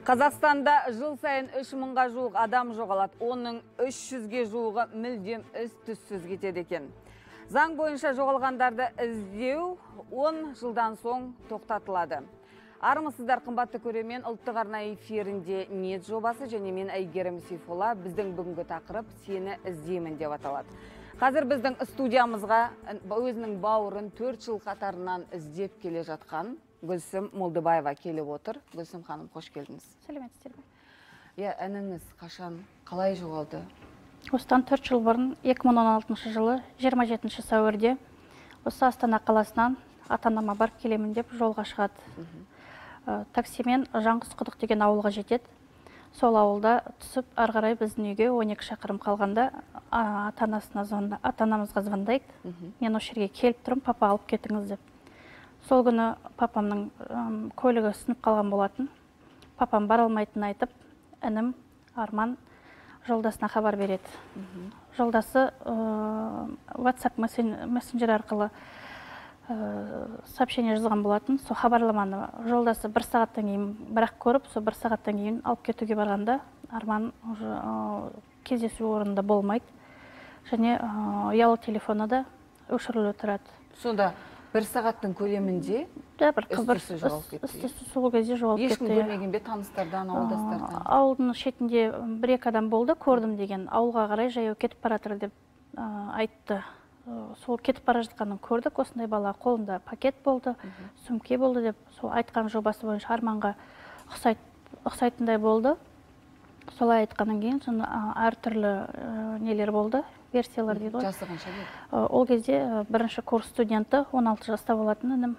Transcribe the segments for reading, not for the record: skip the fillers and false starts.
Қазақстанда жыл сайын 3000-ға жуық адам жоғалады. Оның 300-ге жуығы мүлдем із-түзсіз кетеді екен. Заң бойынша жоғалғандарды іздеу 10 жылдан соң тоқтатылады. Армысыздар, қымбатты көрермен, ұлттық арна эфирінде Нет жобасы және мен Әйгерім Сейфолла. Біздің бүгінгі тақырып «Сені іздеймін» деп аталады. Қазір біздің студиямызға өзінің бауырын 4 жыл қатарынан іздеп келе жатқан Гүлсім Молдыбаева келіп отыр. Гүлсім ханым, қош келдіңіз. Сәлеметсіздер ме? Әніңіз қашан, қалай жоғалды? Осыдан 4 жыл бұрын 2016 жылы 27 сәуірде осы Астана қаласынан ата-анама барып келемін деп жолға шығады. Таксимен Жаңғызқұдық деген ауылға жетеді. Сол ауылда түсіп, ары қарай біздің үйге 12 шақырым қалғанда ата-анамызға звондайды. Мен осы жерге келіп тұрмын, папа алып кетіңіз деп. Сол күні папамның көлігі сынып қалған болатын. Папам бара алмайтынын айтып, інім Арман жолдасына хабар береді. Жолдасы WhatsApp мессенджер арқылы сообщение жазған болатын. Сол хабарламаны жолдасы 1 сағаттан кейін бірақ көріп, сол 1 сағаттан кейін алып кетуге барғанда Арман кездесу орнында болмайды. Және ұялы телефоны да өшіріліп тұрады. Сонда 1 сағаттың көлемінде із-түзсіз жоғалып кетті. Сол кезде жоғалып кетті. Ешкім көрмеген бе, таныстардан, ауылдастардан? Ауылдың шетінде 1-2 адам болды, көрдім деген. Ауылға қарай жаяу кетіп баратыр деп айтты. Сол кетіп бара жатқанын көрдік. Осындай бала қолында пакет болды, сөмке болды деп, сол айтқан жобасы бойынша Арманға ұқсайтындай болды. Солай айтқаннан кейін әртүрлі нелер болды, версиялар дейді ғой. Жасы қанша еді? Ол кезде 1-ші курс студенті, 16 жаста болатын інім.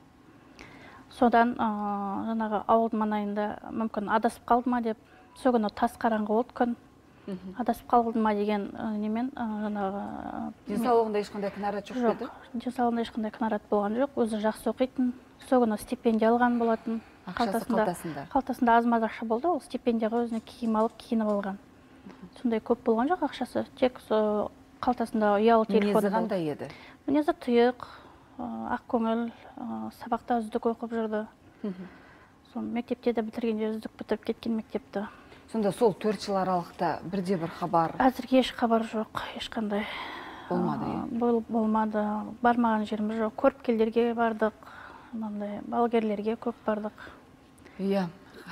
Содан жаңағы ауылдың маңайында мүмкін адасып қалды ма деп, сол күні тас қараңғы болды күн. Адасып қалды ма деген немен жаңағы... Денсаулығында ешқандай кінәрат жоқ еді? Жоқ, денсаулығында ешқандай кінәрат болған жоқ. Өзі жақсы оқитын. Сол күні стипендия алған болатын. Ақшасы қалтасында? Қалтасында аз-маз ақша болды. Ол стипендияға өзіне киім алып, киініп алған. Сондай көп болған жоқ ақшасы. Тек қалтасында ұялы телефоны болды. Мінезі қандай еді? Мінезі тұйық, ақ көңіл, сабақта үздік оқып жүрді. Мектепте де бітіргенде үздік бітіріп кеткен мектепті. Сонда сол 4 жыл аралықта бірде-бір хабар? Әзірге еш хабар жоқ, ешқандай. Болмады? Болмады. Бармаған жеріміз жоқ. Көріпкелдерге бардық, балгерлерге көп бардық. Иә.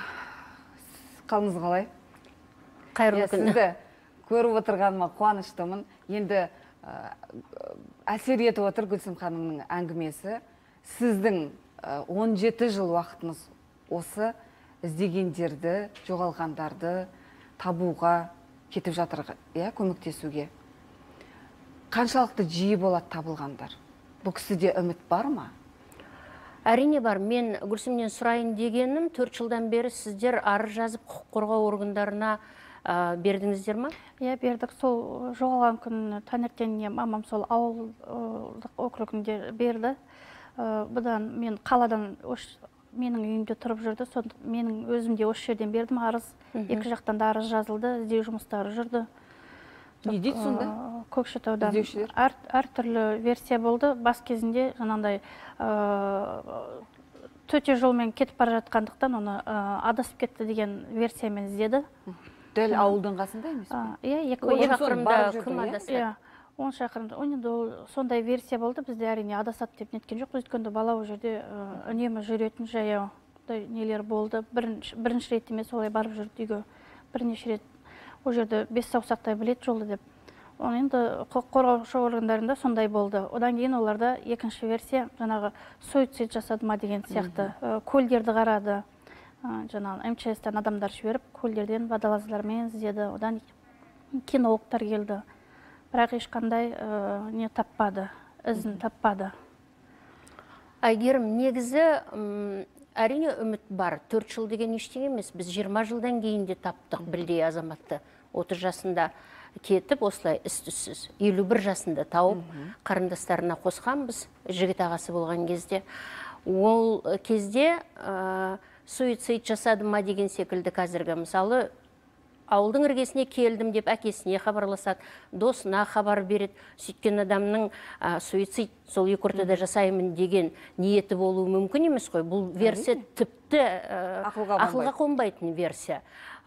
Қалыңыз қалай? Қайырлы күн. Сізді көріп отырғаныма қуаныштымын. Енді әсер етіп отыр Гүлсім ханымның әңгімесі. Сіздің 17 жыл уақытыңыз осы іздегендерді, жоғалғандарды табуға кетіп жатыр, көмектесуге. Қаншалықты жиі болады табылғандар? Бұл кісіде үміт бар ма? Әрине бар. Мен Гүлсімнен сұрайын дегенім, 4 жылдан бері сіздер арыз жазып құқық қорғау органдарына бердіңіздер ма? Иә, бердік. Сол жоғалған күн таңертеңіне мамам сол ауылдық округінде берді. Бұдан мен қаладан менің үйімде тұрып жүрді. Менің өзімде осы жерден бердім арыз. Екі жақтан да арыз жазылды, іздеу жұмыстары жүрді. Не дейді сонда? Көкшетаудан әртүрлі версия болды. Бас кезінде жаңағыдай төте жолмен кетіп бара жатқандықтан оны адасып кетті деген версиямен іздеді. Дәл ауылдың қасында емес пе? Иә, 2 шақырымда кім адасады? 10 шақырымда. Сондай версия болды. Бізде әрине адасады деп неткен жоқ. Өйткені бала ол жерде үнемі жүретін жаяу нелер болды. Бірінші рет емес, олай барып жүрді үйге. Бірнеше рет ол жерде 5 саусақтай білет жолды деп. Оны енді құқық қорғаушы органдарында сондай болды. Одан кейін оларда екінші версия жаңағы суицид жасады ма деген сияқты. Көлдерді қарады. Жаңағы МЧС-тен адамдар жіберіп, көлдерден водолаздармен іздеді. Одан кинологтар келді. Бірақ ешқандай не таппады, ізін таппады. Әйгерім, негізі әрине үміт бар. 4 жыл деген ештеңе емес. Біз 20 жылдан кейін де таптық білдей азаматты. 30 жасында кетіп, осылай із-түзсіз. 51 жасында тауып, қарындастарына қосқанбыз, жігіт ағасы болған кезде. Ол кезде суицид жасады ма деген секілді қазіргі, мысалы, ауылдың іргесіне келдім деп әкесіне хабарласады, досына хабар береді. Сөйткен адамның суицид сол екі ортада жасаймын деген ниеті болуы мүмкін емес қой. Бұл версия тіпті ақылға қонбайтын версия.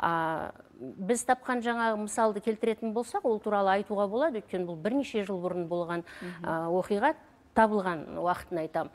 Біз тапқан жаңағы мысалды келтіретін болсақ, ол туралы айтуға болады, өйткені бұл бірнеше жыл бұрын болған оқиға, табылған уақытын айтам.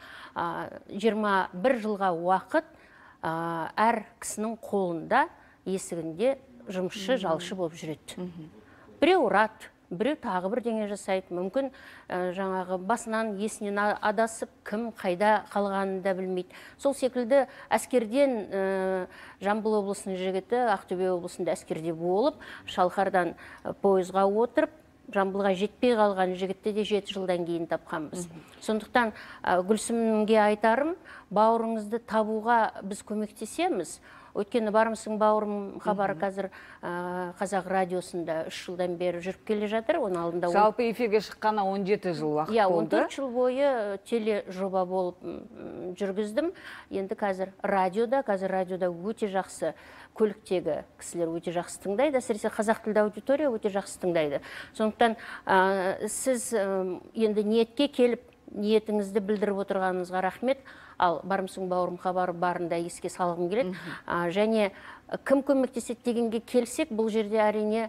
21 жылға уақыт әр кісінің қолында, есігінде жұмысшы, жалшы болып жүреді. Біреу ұрады, біреу тағы бірдеңе жасайды. Мүмкін жаңағы басынан есінен адасып, кім қайда қалғанын да білмейді. Сол секілді әскерден Жамбыл облысының жігіті Ақтөбе облысында әскерде болып, Шалқардан пойызға отырып, Жамбылға жетпей қалған жігітті де 7 жылдан кейін тапқанбыз. Сондықтан Гүлсімге айтарым, бауырыңызды табуға біз көмектесеміз. Өйткені бармысың бауырым хабары қазір қазақ радиосында 3 жылдан бері жүріп келе жатыр. Жалпы эфирге шыққаны 17 жыл уақыт болды. 14 жыл бойы тележоба болып жүргіздім. Енді қазір радиода өте жақсы, көліктегі кісілер өте жақсы тыңдайды, әсіресе қазақ тілді аудитория өте жақсы тыңдайды. Сондықтан сіз енді ниетке келіп, ниетіңізді білдіріп отырғаныңызға рахмет. Ал бармысың бауырым хабары барында еске салғым келеді. Және кім көмектеседі дегенге келсек, бұл жерде әрине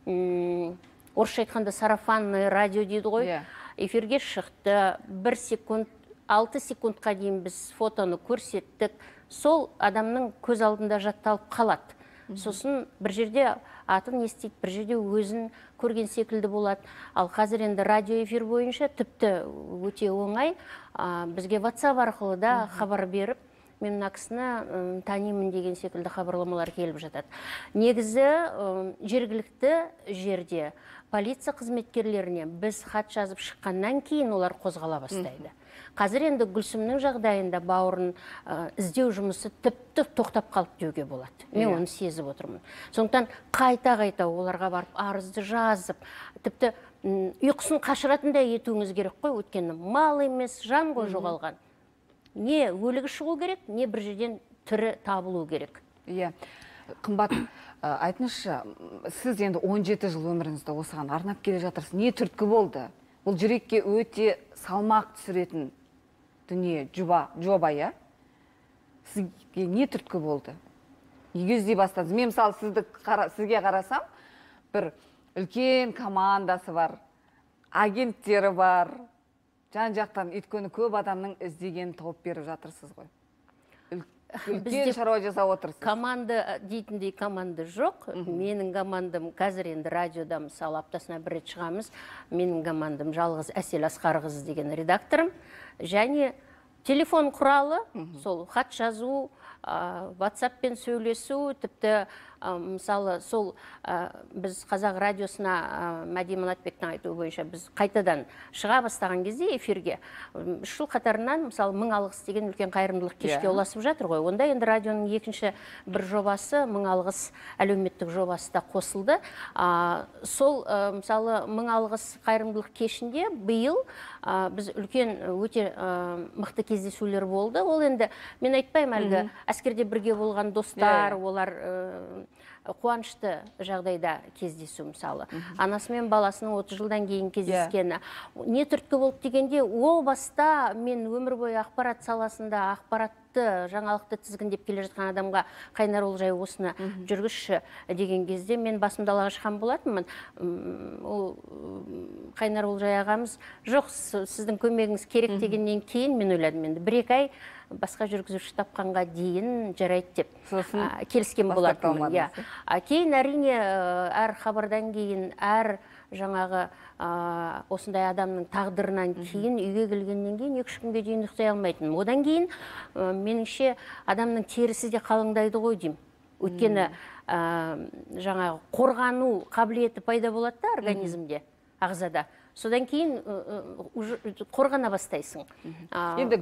орысша айтқанда сарафанный радио дейді ғой. Эфирге шықты, 1 секунд, 6 секундқа дейін біз фотоны көрсеттік. Сол адамның көз алдында жатталып қалады. Сосын бір жерде атын естейді, бір жерде өзін көрген секілді болады. Ал қазір енді радио эфир бойынша тіпті өте оңай. Бізге WhatsApp арқылы да хабар беріп, мен мына кісіні танимын деген секілді хабарламалар келіп жатады. Негізі жергілікті жерде полиция қызметкерлеріне біз хат жазып шыққаннан кейін олар қозғала бастайды. Қазір енді Гүлсімнің жағдайында бауырын іздеу жұмысы тіпті тоқтап қалып деуге болады. Мен оны сезіп отырмын. Сондықтан қайта оларға барып арызды жазып, тіпті ұйқысын қашыратындай етуіңіз керек қой, өйткені мал емес, жан ғой жоғалған. Не өлігі шығу керек, не бір жерден тірі табылу керек. Қымбат, айтыңызшы, сіз енді 17 жыл өміріңізді осыған арнап келе жатырсыз. Не түрткі болды? Бұл жүрекке өте салмақ түсіретін дүние, жоба, я? Сізге не түрткі болды? Неге іздей бастадыңыз? Мен мысалы сізге қарасам, бір үлкен командасы бар, агенттері бар, жан-жақтан, өйткені көп адамның іздеген тауып беріп жатырсыз ғой. Үлкен шаруа жасап отырсыз. Команда дейтіндей команда жоқ. Менің командам қазір енді радиода мысалы аптасына 1 рет шығамыз. Менің командам жалғыз Әсел Асқарқызы деген редакторым. Және телефон құралы, сол хат жазу, WhatsApp-пен сөйлесу, тіпті мысалы сол біз қазақ радиосына Мәди Манатбектің айтуы бойынша біз қайтадан шыға бастаған кезде эфирге 3 жыл қатарынан мысалы 1000 алғыс деген үлкен қайырымдылық кешке ұласып жатыр ғой. Онда енді радионың екінші бір жобасы 1000 алғыс әлеуметтік жобасы да қосылды. Сол мысалы 1000 алғыс қайырымдылық кешінде биыл біз үлкен өте мықты кездесулер болды. Ол енді мен айтпаймын әлгі әскерде бірге болған достар, олар қуанышты жағдайда кездесу мысалы. Анасы мен баласының 30 жылдан кейін кездескені. Не түрткі болды дегенде, ол баста мен өмір бойы ақпарат саласында ақпаратты, жаңалықты тізгіндеп келе жатқан адамға Қайнар Олжай осыны жүргізші деген кезде мен басымды ала шыққан болатынмын. Ол Қайнар Олжай ағамыз, жоқ, сіздің көмегіңіз керек дегеннен кейін мен ойладым, енді 1-2 ай басқа жүргізуші тапқанға дейін жарайды деп келіскен болатынмын. Кейін әрине әр хабардан кейін, әр жаңағы осындай адамның тағдырынан кейін, үйге келгеннен кейін 2-3 күнге дейін ұйықтай алмайтын. Одан кейін меніңше адамның терісі де қалыңдайды ғой деймін. Өйткені жаңағы қорғану қабілеті пайда болады да организмде, ағзада. Содан кейін қорғана бастайсың. Енді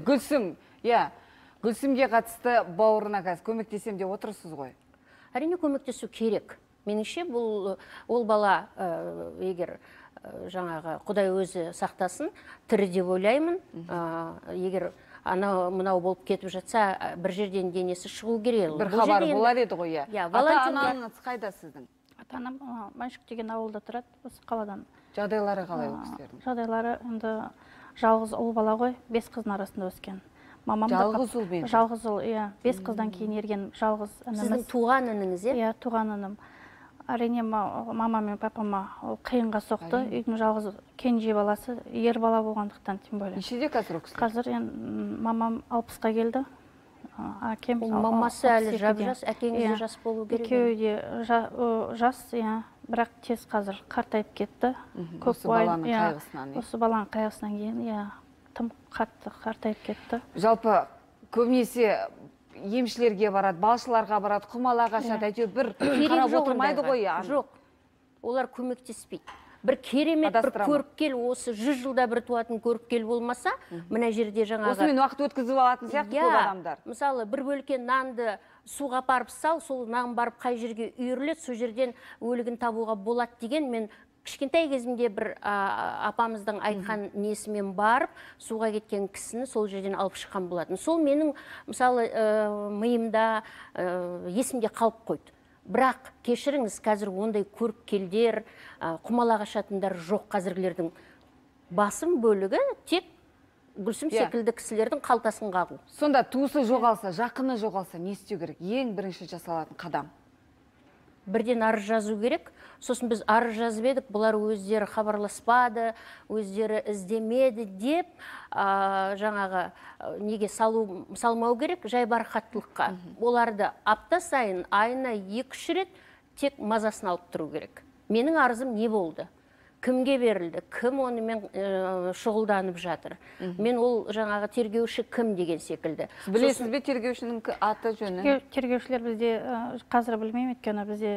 Гүлсімге қатысты бауырына қазір көмектесем деп отырсыз ғой? Әрине көмектесу керек. Меніңше ол бала егер жаңағы Құдай өзі сақтасын, тірі деп ойлаймын. Егер мынау болып кетіп жатса, бір жерден денесі шығу керек. Бір хабар болар еді ғой, я. Ата-анаңыз қайда сіздің? Танам Маншық деген ауылда тұрады, осы қаладан. Жағдайлары қалай ол кісілердің? Жағдайлары енді жалғыз ұл бала ғой, 5 қыздың арасында өскен. Жалғыз ұл бен? Жалғыз ұл, иә. 5 қыздан кейін ерген жалғыз ініміз. Сіздің туған ініңіз, иә? Иә, туған інім. Әрине мама мен папама қиынға соқты. Үйдің жалғыз кенже баласы, ер бала болғандықтан тем более. Нешеде қазір ол кісілер? Қазір мамам 60-қа келді. Әкем мамасы әлі жап-жас, әкеңіз жас болу керек. Екеуі де жас, бірақ тез қазір қартайып кетті. Осы баланың қайғысынан. Осы баланың қайғысынан кейін, тым қатты қартайып кетті. Жалпы көбінесе емшілерге барады, балшыларға барады, құмалақ ашады, әйтеуір бір қарап отырмайды ғой. Жоқ, олар көмектеспейді. Бір керемет, бір көріпкел, осы 100 жылда бір туатын көріпкел болмаса, мына жерде жаңағы... Осымен уақыт өткізіп алатын сияқты көп адамдар. Мысалы, бір бөлке нанды суға барып сал, сол нан барып қай жерге үйіріледі, сол жерден өлігін табуға болады деген мен кішкентай кезімде бір апамыздың айтқан несімен барып, суға кеткен кісіні сол жерден алып шыққан болатын. Сол менің, мысалы, миымда, есімде қалып қойды. Бірақ кешіріңіз, қазір ондай көріпкелдер, құмалақ ашатындар жоқ қазіргілердің. Басым бөлігі тек Гүлсім секілді кісілердің қалтасын қағу. Сонда туысы жоғалса, жақыны жоғалса, не істеу керек? Ең бірінші жасалатын қадам? Бірден арыз жазу керек. Сосын біз арыз жазып едік, бұлар өздері хабарласпады, өздері іздемеді деп, жаңағы неге салмау керек, жайбарақаттылыққа. Оларды апта сайын, айына 2-3 рет тек мазасын алып тұру керек. Менің арызым не болды? Кімге берілді? Кім онымен шұғылданып жатыр? Мен ол жаңағы тергеуші кім деген секілді. Білесіз бе тергеушінің аты жөні? Тергеушілер бізде қазір білмеймін, өйткені бізде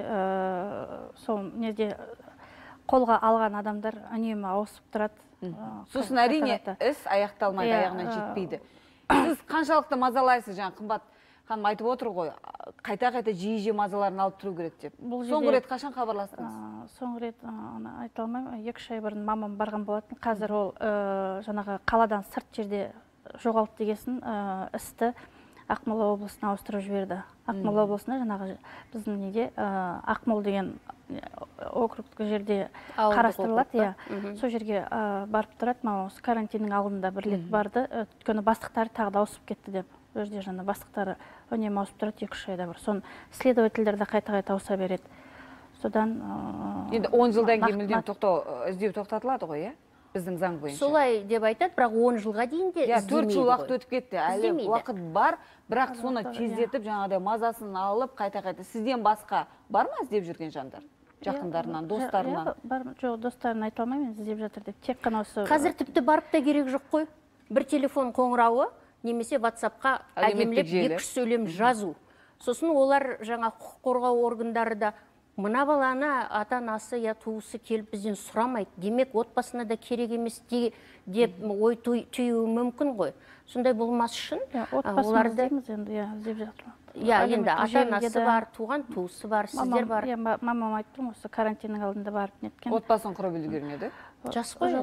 сол неде қолға алған адамдар үнемі ауысып тұрады. Сосын әрине іс аяқталмайды, аяғына жетпейді. Сіз қаншалықты мазалайсыз, жаңа қымбат ханым айтып отыр ғой, қайта-қайта жиі мазаларын алып тұру керек деп. Соңғы рет қашан хабарластыңыз? Соңғы рет айта алмаймын, 2-3 ай бұрын мамам барған болатын. Қазір ол жаңағы қаладан сырт жерде жоғалып дегесін істі Ақмола облысына ауыстырып жіберді. Ақмола облысына жаңағы біздің неде Ақмол деген округтік жерде қарастырылады. Сол жерге барып тұрады. Осы карантиннің алдында бір рет барды. Өйткені бастықтары тағы да ауысып кетті деп. Өзде жаңа бастықтары үнемі ауысып тұрады 2-3 айда бір. Соны следовательдер де қайта-қайта ауыса береді. Содан енді 10 жылдан кейін мүлдем іздеу тоқтатылады ғой, біздің заң бойынша. Солай деп айтады, бірақ 10 жылға дейін де іздемейді ғой. 4 жыл уақыт өтіп кетті, әлі уақыт бар, бірақ соны тездетіп, жаңағыдай мазасын алып, қайта-қайта сізден басқа бар ма іздеп жүрген жандар? Жақындарынан, достарынан? Жоқ, достарын айта алмаймын, іздеп жатыр деп. Тек қана осы... Қазір тіпті барып та керек жоқ қой. Бір телефон қоңырауы, немесе WhatsApp-қа әдемілеп 2 сөйлем жазу. Сосын олар жаңа құқық қорғау органдары да мына баланы ата-анасы я туысы келіп бізден сұрамайды. Демек, отбасына да керек емес деп ой түйуі мүмкін ғой. Сондай болмас үшін оларды іздейміз енді, іздеп жатырмыз. Енді ата-анасы бар, туған туысы бар, сіздер бар. Мамам айттым, осы карантиннің алдында барып неткен. Отбасын құрып үлгермеді? Жас қой,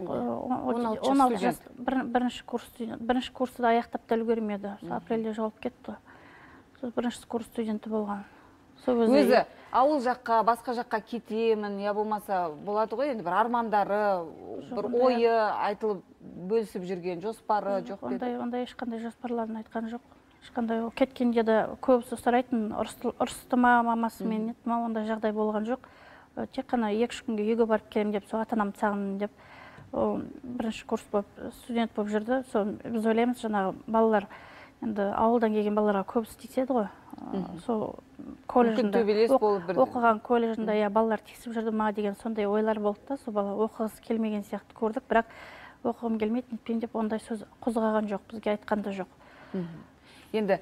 16 жас. Бірінші курсты аяқтап та үлгермеді. Апрельде жоғалып кетті. Бірінші курс студенті болған. Өзі ауыл жаққа, басқа жаққа кетемін, я болмаса болады ғой, енді бір армандары, бір ойы айтылып бөлісіп жүрген жоспары жоқ деді? Ондай ешқандай жоспарларын айтқан жоқ. Ешқандай кеткенде де көбісі сұрайтын, ұрысты ма, мамасы мен нет ма, ондай жағдай болған жоқ. Тек қана 2-3 күнге үйге барып келем деп, сол ата-анамды сағындым деп, бірінші курс болып, студент болып жүрді. Біз ойлаймыз, жаңағы балалар, енді ауылдан келген балаларға көбісі тиіседі ғой. Сол колледжінде, оқыған колледжінде балалар тиісіп жүрді ма деген сондай ойлар болды да, сол бала оқығысы келмеген сияқты көрдік, бірақ оқығым келмейді, нетпейін деп ондай сөз қозғаған жоқ, бізге айтқан да жоқ. Енді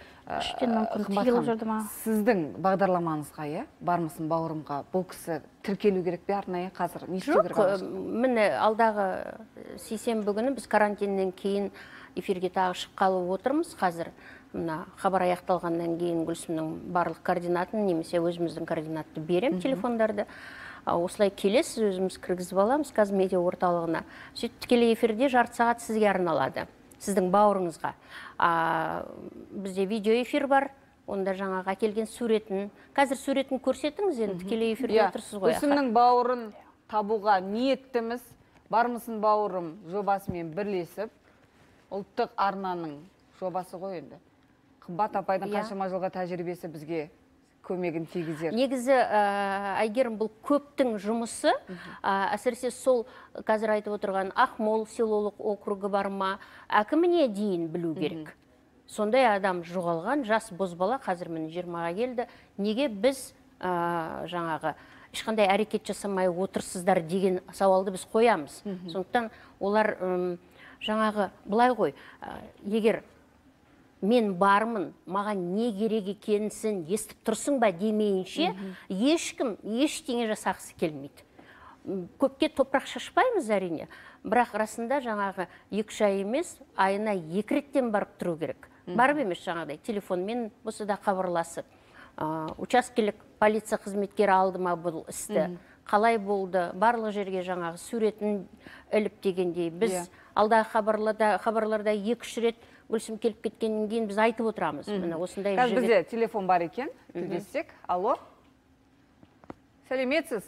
сіздің бағдарламаңызға, бармысын бауырымға, бұл кісі тіркелу керек бе арнайы қазір? Жоқ, міне алдағы сейсенбі күні біз карантиннен кейін эфирге тағы шыққалы отырмыз. Қазір мына хабар аяқталғаннан кейін Гүлсімнің барлық координатын, немесе өзіміздің координатты берем телефондарды. Осылай келесіз, өзіміз кіргізіп аламыз Қазмедиа орталығына. Сөйтіп тікелей эфирде жарты сағат сізге арналады, сіздің бауырыңызға. Бізде видео эфир бар, онда жаңағы әкелген суретін, қазір суретін көрсетіңіз, енді тікелей эфирде отырсыз ғой. Гүлсімнің бауырын табуға ниеттіміз. Бармысың бауырым жобасымен бірлесіп, ұлттық арнаның жобасы ғой енді. Қымбат апайдың қаншама жылға тәжірибесі бізге көмегін тигізер. Негізі Әйгерім, бұл көптің жұмысы, әсіресе сол қазір айтып отырған Ақмол селолық округі бар ма, әкіміне дейін білу керек. Сондай адам жоғалған, жас бозбала қазір міне 20-ға келді. Неге біз жаңағы ешқандай әрекет жасамай отырсыздар деген сауалды біз қоямыз. Сондықтан олар жаңағы былай ғой, егер мен бармын, маған не керек екенсін естіп тұрсың ба демейінше, ешкім ештеңе жасағысы келмейді. Көпке топырақ шашпаймыз әрине, бірақ расында жаңағы 2 ай емес, айына 2 реттен барып тұру керек. Барып емес жаңағыдай телефонмен болса да хабарласып. Учаскелік полиция қызметкері алды ма бұл істі, қалай болды, барлық жерге жаңағы суретін іліп дегендей. Біз алдағы хабарларда 2-3 рет Гүлсім келіп кеткеннен кейін біз айтып отырамыз. Қазір бізде телефон бар екен, тілдессек. Алло, сәлеметсіз?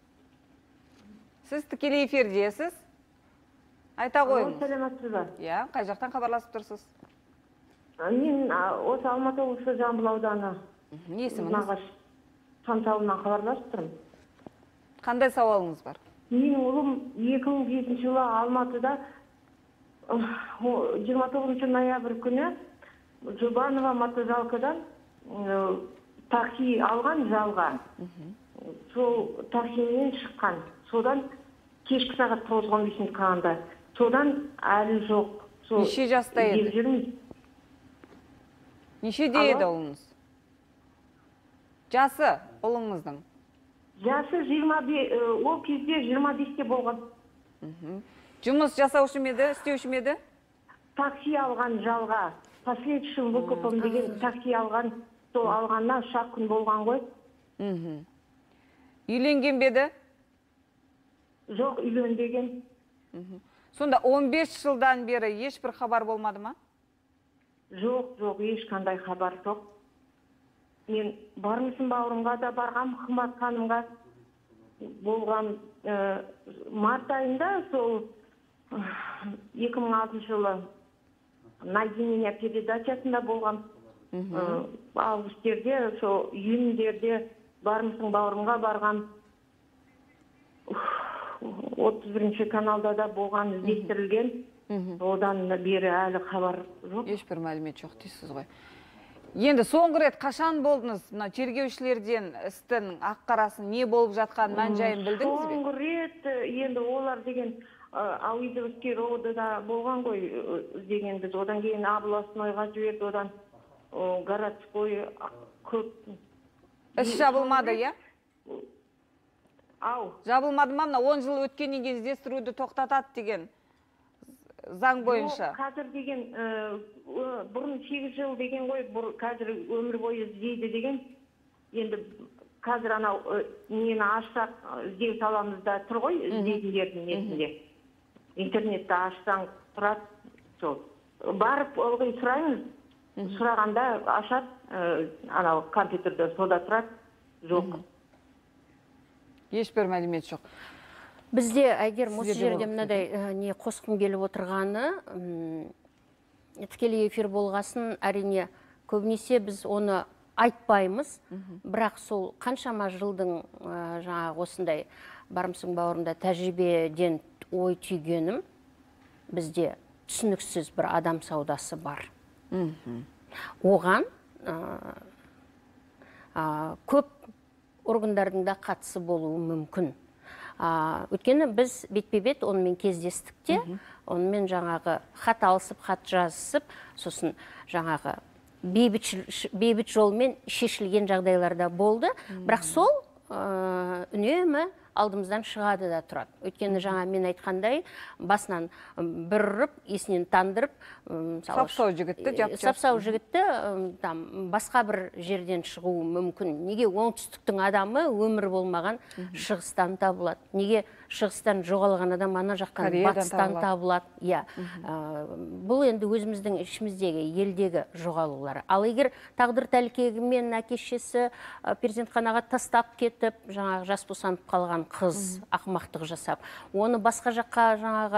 Сіз тікелей эфирдесіз? Айта қойыңыз. Сәлеметсіз ба? Қай жақтан хабарласып тұрсыз? Мен осы Алматы облысы Жамбыл ауданы. Не есіміңіз? Нағаш Шамсауынан хабарласып тұрмын. Қандай сауалыңыз бар? Менің ұлым 2007 жылы Алматыда 29 ноябрь күні Жұбанова мотожалкадан такси алған жалға. Сол таксимен шыққан. Содан кешкі сағат 9:15 қалғанда. Содан әлі жоқ. Неше жаста еді? Нешеде еді ұлыңыз? Жасы ұлыңыздың? Жасы 25, ол кезде 25-те болған. Жұмыс жасаушы ма еді, істеуші ме еді? Такси алған жалға. Последующим выкупом деген такси алған, сол алғаннан 3 күн болған ғой. Үйленген бе еді? Жоқ, үйленбеген. Сонда 15 жылдан бері ешбір хабар болмады ма? Жоқ, ешқандай хабар жоқ. Мен бармысың бауырымға да барғам, Қымбат ханымға болған март айында сол 2006 жылы «Найди меня» передачасында болған. Августерде, сол июньдерде бармысың бауырымға барған. 31 каналда да болған, іздестірілген. Одан бері әлі хабар жоқ. Ешбір мәлімет жоқ дейсіз ғой. Енді соңғы рет қашан болдыңыз? Тергеушілерден істің ақ-қарасын не болып жатқан мән-жайын білдіңіз бе? Соңғы рет енді олар деген Ауидовский роудыда болған ғой деген біз. Одан кейін областнойға жіберді, одан городской көп. Іс жабылмады, иә? Ау. Жабылмады ма? 10 жыл өткеннен кейін іздестіруді тоқтатады деген заң бойынша. Қазір деген, бұрын 8 жыл деген ғой, қазір өмір бойы іздейді деген. Енді қазір анау нені ашсақ, іздеу саламызда тұр ғой, іздейтіндердің несінде. Интернетті ашсаң тұрады, сол. Барып олғай сұраймыз, сұрағанда ашады, анау компьютерді сода тұрады, жоқ. Ешбір мәлімет жоқ. Бізде, Әйгерім, осы жерде мынадай не қосқым келіп отырғаны, тікелей эфир болғасын, әрине, көбінесе біз оны айтпаймыз, бірақ сол қаншама жылдың жаңағы осындай бармысың бауырымда тәжірибеден ой түйгенім, бізде түсініксіз бір адам саудасы бар. Оған көп органдардың да қатысы болуы мүмкін. Өткені біз бетпе-бет онымен кездестік те, онымен жаңағы хат алысып, хат жазысып, сосын жаңағы бейбіт жолмен шешілген жағдайларда болды. Бірақ сол үнемі алдымыздан шығады да тұрады. Өйткені жаңа мен айтқандай, басынан бір ұрып, есінен тандырып, сапсау жігітті, сапсау жігітті басқа бір жерден шығуы мүмкін. Неге оңтүстіктің адамы өмір болмаған шығыстан табылады? Неге шығыстан жоғалған адам ана жақтан батыстан табылады? Бұл енді өзіміздің ішіміздегі, елдегі жоғалулары. Ал егер тағдыр тәлкегімен әке-шешесі перзентханаға тастап кетіп, жаңағы жас босанып қалған қыз ақымақтық жасап, оны басқа жаққа жаңағы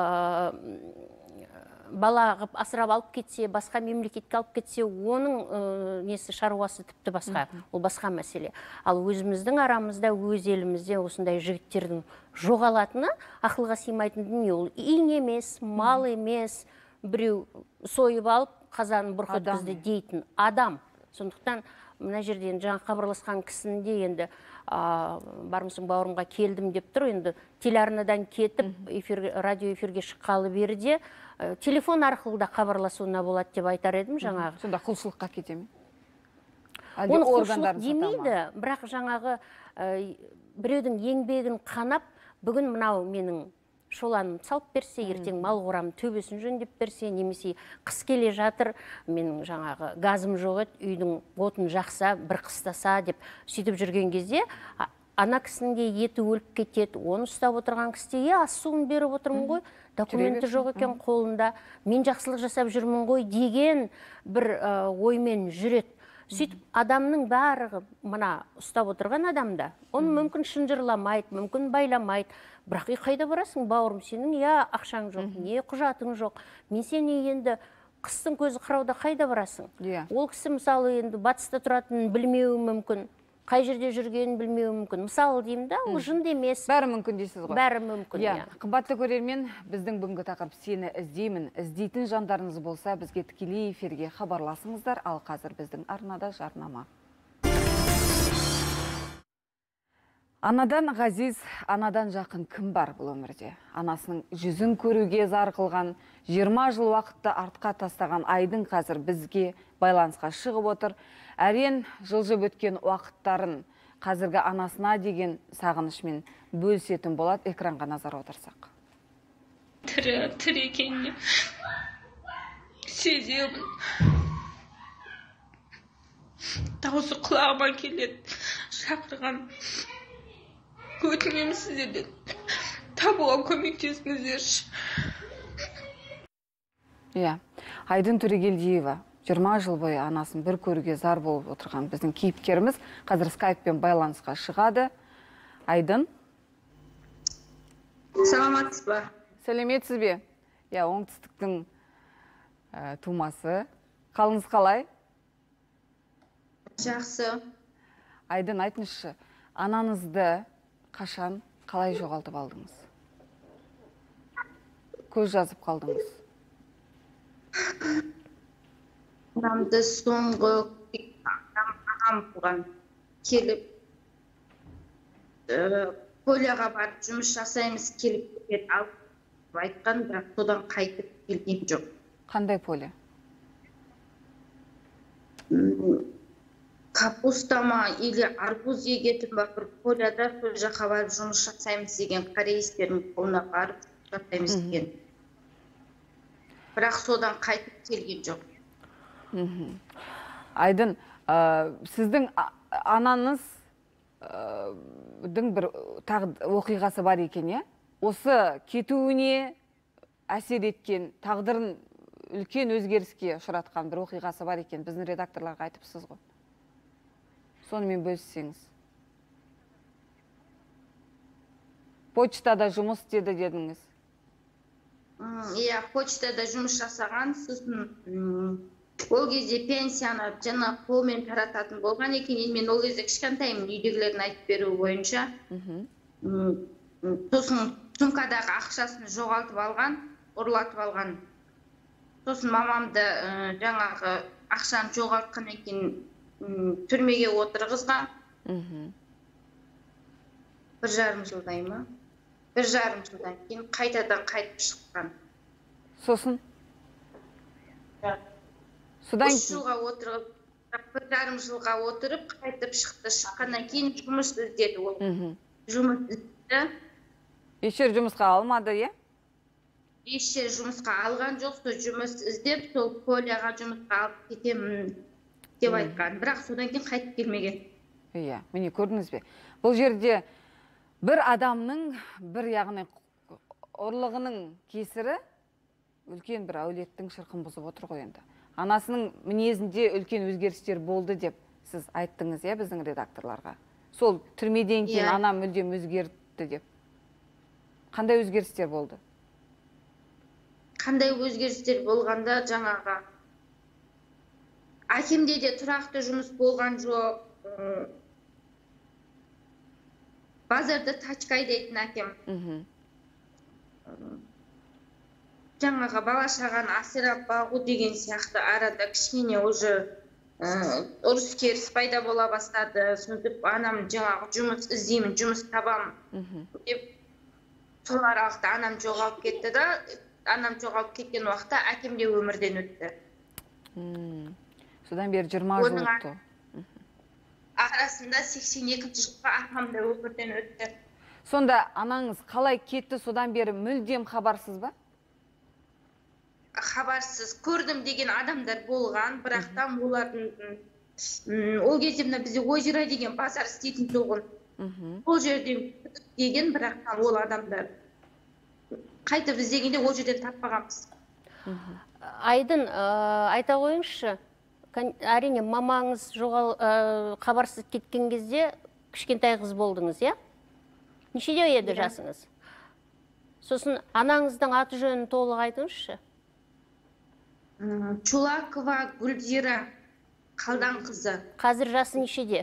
бала қып асырап алып кетсе, басқа мемлекетке алып кетсе, оның несі шаруасы тіпті басқа, ол басқа мәселе. Ал өзіміздің арамызда, өз елімізде осындай жігіттердің жоғалатыны ақылға сыймайтын дүние. Ол иң емес, мал емес, біреу сойып алып, қазанын бұрқыткызды дейтін адам. Сондықтан мына жерден жаңа хабарласқан кісінде енді бармысың бауырымға келдім деп тұр, енді телеарнадан кетіп, радио эфирге шыққалы берде, телефон арқылы да хабарласуына болады деп айтар едім жаңағы. Сонда құлшылыққа кете ме? Оны құлшылық демейді, бірақ жаңағы біреудің еңбегін қанап, бүгін мынау менің шоланым салып берсе, ертең мал қорамын төбесін жөндеп берсе, немесе қыс келе жатыр, менің жаңағы газым жоқ еді, үйдің отын жақса, бір қыстаса деп сөйтіп жүрген кезде, ана кісінің де еті өліп кетеді, оны ұстап отырған кісіге ас суын беріп отырмын ғой, документі жоқ екен қолында, мен жақсылық жасап жүрмін ғой деген бір оймен жүреді. Сөйтіп, адамның бәрі мына ұстап отырған адамда, оны мүмкін шынжырламайды, мүмкін байламайды. Бірақ қайда барасың, бауырым, сенің ақшаң жоқ, не құжатың жоқ. Мен сені енді қыстың көзі қырауда қайда барасың? Ол кісі мысалы енді батыста тұратынын білмеуі мүмкін, қай жерде жүргенін білмеуі мүмкін. Мысалы деймін да, ол жынды емес. Бәрі мүмкін дейсіз ғой. Бәрі мүмкін. Қымбатты көрермен, біздің бүгінгі тақырып сені іздеймін. Іздейтін жандарыңыз болса, бізге тікелей эфирге хабарласыңыздар. Ал қазір біздің арнада жарнама. Анадан ғазиз, анадан жақын кім бар бұл өмірде? Анасының жүзін көруге зар қылған, 20 жыл уақытты артқа тастаған Айдын қазір бізге байланысқа шығып отыр. Әрен жылжып өткен уақыттарын қазіргі анасына деген сағынышмен бөлісетін болады. Экранға назар аударсақ. Тірі екеніне сеземін. Дауысы құлағыма келеді. Шақырған. Өтінемін сіздерден. Табуға көмектесіңіздерші. Айдын Төрегелдиева 20 жыл бойы анасын бір көруге зар болып отырған біздің кейіпкеріміз қазір скайппен байланысқа шығады. Айдын. Саламатсыз ба? Сәлеметсіз бе? Оңтүстіктің тумасы. Қалыңыз қалай? Жақсы. Айдын, айтыңызшы, анаңызды қашан, қалай жоғалтып алдыңыз? Көз жазып қалдыңыз? Анамды соңғы ағам бұған келіп, Поляға барып жұмыс жасаймыз келіп алып айтқан, бірақ содан қайтып келген жоқ. Қандай Поля? Капустама или арбуз егетін ба, бір Поляда сол жаққа барып жұмыс жасаймыз деген кореецтердің қолына барып жасаймыз деген. Бірақ содан қайтып келген жоқ. Айдын, сіздің анаңыз бір оқиғасы бар екен, осы кетуіне әсер еткен, тағдырын үлкен өзгеріске ұшыратқан бір оқиғасы бар екен, біздің редакторларға айтыпсыз ғой. Сонымен бөліссеңіз. Почтада жұмыс істеді дедіңіз. Почтада жұмыс жасаған, сосын ол кезде пенсияны жаңа қолмен тарататын болған екен, мен ол кезде кішкентаймын, үйдегілердің айтып беруі бойынша. Сосын сумкадағы ақшасын жоғалтып алған, ұрлатып алған. Сосын мамамды жаңағы ақшаны жоғалтқан екен, түрмеге отырғызған. 1,5 жылдай ма? 1,5 жылдан кейін қайтадан қайтып шыққан. Сосын? 3 жылға отырып, 1,5 жылға отырып, қайтып шықты. Шыққаннан кейін жұмыс іздеді ол. жұмыс іздеді. Еш жер жұмысқа алмады, е? Еш жер жұмысқа алған жоқ, сол жұмыс іздеп, сол Поляға жұмысқа алып кетемін деп айтқан. Бірақ содан кейін қайтып келмеген. Иә, міне көрдіңіз бе? Бұл жерде бір адамның, бір яғни ұрлығының кесірі үлкен бір әулеттің шырқын бұзып отыр ғой енді. Анасының мінезінде үлкен өзгерістер болды деп сіз айттыңыз, иә, біздің редакторларға. Сол түрмеден кейін анам мүлдем өзгерді деп. Қандай өзгерістер болды? Қандай өзгерістер болғанда жаңағы әкемде де тұрақты жұмыс болған жоқ. Базарда тачкай дейтін әкем. Жаңағы бала шағаны асырап бағу деген сияқты арада кішкене уже ұрыс керіс пайда бола бастады. Сөйтіп анам жаңағы жұмыс іздеймін, жұмыс табамын деп сол аралықта анам жоғалып кетті да, анам жоғалып кеткен уақытта әкем де өмірден өтті. Содан бері 20 жыл өтті. Арасында 82-ші жылға апам да өмірден өтті. Сонда анаңыз қалай кетті, содан бері мүлдем хабарсыз ба? Хабарсыз. Көрдім деген адамдар болған, бірақ та олардың ол кезде бізде озеро деген базар істейтін тұғын. Ол жерден деген, бірақ та ол адамдар қайтып іздегенде ол жерден таппағанбыз. Айдын, айта қойыңызшы, әрине мамаңыз хабарсыз кеткен кезде кішкентай қыз болдыңыз, иә? Нешеде еді жасыңыз? Сосын анаңыздың аты жөнін толық айтыңызшы. Чулакова Гүлзира Қалдан қызы. Қазір жасы нешеде?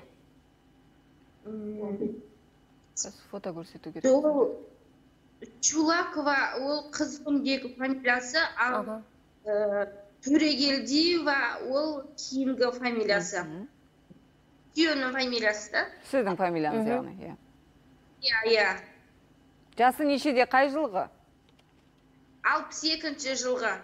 Фото көрсету керек. Чулакова ол қыз күндегі фамилиясы, ал Төрегелдиева ол кейінгі фамилиясы. Күйеуінің фамилиясы да. Сіздің фамилияңыз яғни. Иә. Жасы нешеде, қай жылғы? 62-ші жылғы.